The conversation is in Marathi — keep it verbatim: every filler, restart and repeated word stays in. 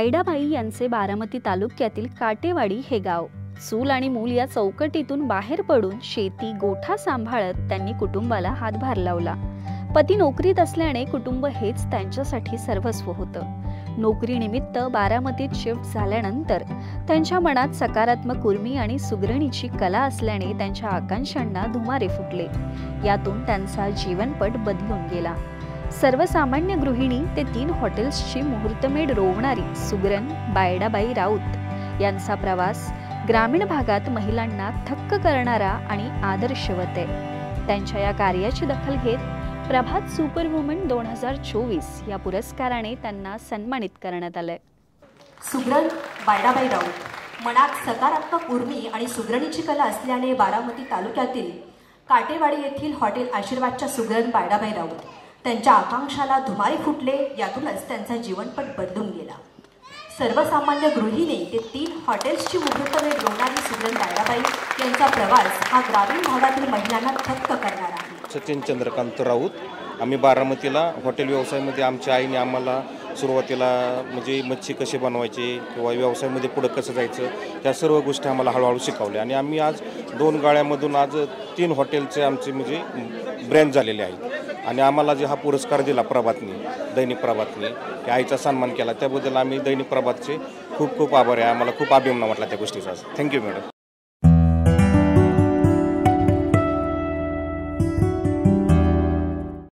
बायडाबाई यांचे बारामती तालुक्यातील काटेवाडी हे गाव. चूल आणि मूल या चौकटीतून बाहेर पडून शेती गोठा सांभाळत त्यांनी कुटुंबाला हातभार लावला. पती नोकरीत असल्याने कुटुंब हेच त्यांच्यासाठी सर्वस्व होतं. नोकरीनिमित्त बारामतीत शिफ्ट झाल्यानंतर त्यांच्या मनात सकारात्मक उर्मी आणि सुगरणीची कला असल्याने त्यांच्या आकांक्षांना धुमारे फुटले. यातून त्यांचा जीवनपट बदलून गेला. सर्वसामान्य गृहिणी ते तीन हॉटेल्सची मुहूर्तमेढ रोवणारी सुगरण बायडाबाई राऊत यांचा प्रवास ग्रामीण भागात महिलांना थक्क करणारा आणि आदर्शवत आहे. त्यांच्या या कार्याची दखल घेत प्रभात सुपरवुमन दोन हजार चोवीस या पुरस्काराने त्यांना सन्मानित करण्यात आले. सुगरण बायडाबाई राऊत मनात सकारात्मक उर्मी आणि सुगरणीची कला असल्याने बारामती तालुक्यातील काटेवाडी येथील हॉटेल आशीर्वादच्या सुगरण बायडाबाई राऊत त्यांच्या आकांक्षाला धुमारे फुटले. यातूनच त्यांचा जीवनपट बदलून गेला. सर्वसामान्य गृहिणी ते तीन हॉटेल्सची मुहूर्तमेढ रोवणारी सुगरण बायडाबाई यांचा प्रवास हा ग्रामीण भागातील महिलांना थक्क करणारा आहे. सचिन चंद्रकांत राऊत. आम्ही बारामतीला हॉटेल व्यवसायामध्ये आमच्या आईने आम्हाला सुरुवातीला म्हणजे मच्छी कशी बनवायची किंवा व्यवसायामध्ये पुढं कसं जायचं त्या सर्व गोष्टी आम्हाला हळूहळू शिकवल्या आणि आम्ही आज दोन गाळ्यामधून आज तीन हॉटेलचे आमचे म्हणजे ब्रँड झालेले आहेत आणि आम्हाला जे हा पुरस्कार दिला प्रभातनी दैनिक प्रभातनी त्या आईचा सन्मान केला त्याबद्दल आम्ही दैनिक प्रभातचे खूप खूप आभार आहे. आम्हाला खूप अभिमान वाटला त्या गोष्टीचा. Thank you madam.